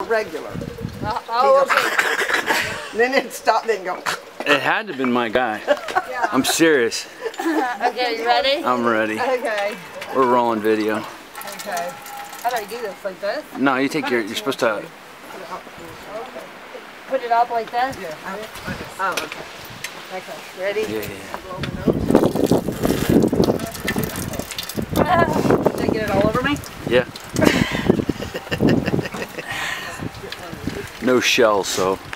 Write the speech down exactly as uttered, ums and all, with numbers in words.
regular. Uh, oh, okay. Then it stopped, then go. It had to have been my guy. Yeah. I'm serious. Okay, you ready? I'm ready. Okay. We're rolling video. Okay. How do I do this? Like this? No, you take your, you're supposed to, Okay. Put it up like that? Yeah. Oh, okay. Okay. Ready? yeah, yeah. Blow my nose. Did I get it all over me? Yeah. No shell, so.